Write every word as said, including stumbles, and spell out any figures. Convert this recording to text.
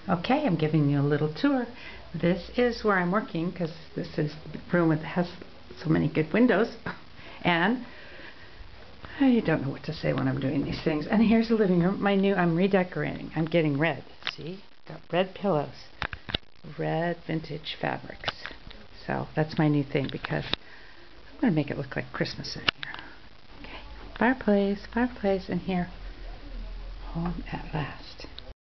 Okay, I'm giving you a little tour. This is where I'm working because this is the room that has so many good windows, and I don't know what to say when I'm doing these things. And here's the living room. My new, I'm redecorating. I'm getting red. See, got red pillows, red vintage fabrics. So that's my new thing because I'm going to make it look like Christmas in here. Okay, fireplace, fireplace in here. Home at last.